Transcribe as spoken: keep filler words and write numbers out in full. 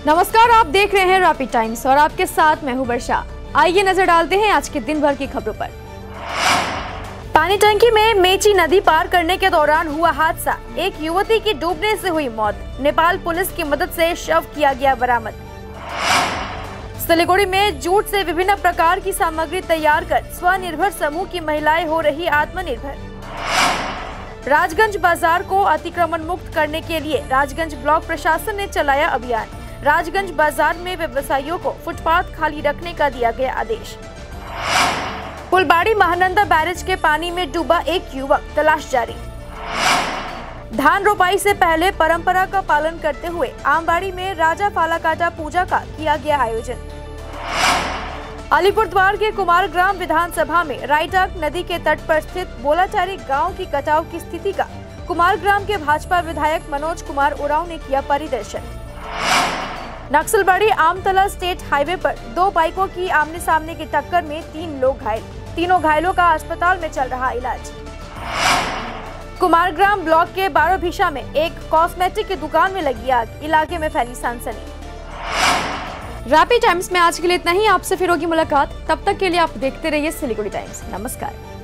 नमस्कार, आप देख रहे हैं रैपिड टाइम्स और आपके साथ मैं हूं वर्षा। आइए नजर डालते हैं आज के दिन भर की खबरों पर। पानी टंकी में मेची नदी पार करने के दौरान हुआ हादसा, एक युवती की डूबने से हुई मौत। नेपाल पुलिस की मदद से शव किया गया बरामद। सिलीगुड़ी में जूट से विभिन्न प्रकार की सामग्री तैयार कर स्वनिर्भर समूह की महिलाएं हो रही आत्मनिर्भर। राजगंज बाजार को अतिक्रमण मुक्त करने के लिए राजगंज ब्लॉक प्रशासन ने चलाया अभियान। राजगंज बाजार में व्यवसायियों को फुटपाथ खाली रखने का दिया गया आदेश। फुलबाड़ी महानंदा बैरेज के पानी में डूबा एक युवक, तलाश जारी। धान रोपाई से पहले परंपरा का पालन करते हुए आमबाड़ी में राजा फालाकाटा पूजा का किया गया आयोजन। अलीपुरद्वार के कुमारग्राम विधानसभा में रायटाक नदी के तट पर स्थित बोलाचारी गांव की कटाव की स्थिति का कुमारग्राम के भाजपा विधायक मनोज कुमार उरांव ने किया परिदर्शन। नक्सलबाड़ी आमतला स्टेट हाईवे पर दो बाइकों की आमने सामने की टक्कर में तीन लोग घायल, तीनों घायलों का अस्पताल में चल रहा इलाज। कुमारग्राम ब्लॉक के बारोभिशा में एक कॉस्मेटिक की दुकान में लगी आग, इलाके में फैली सनसनी। रैपिड टाइम्स में आज के लिए इतना ही। आपसे फिर होगी मुलाकात, तब तक के लिए आप देखते रहिए सिलीगुड़ी टाइम्स। नमस्कार।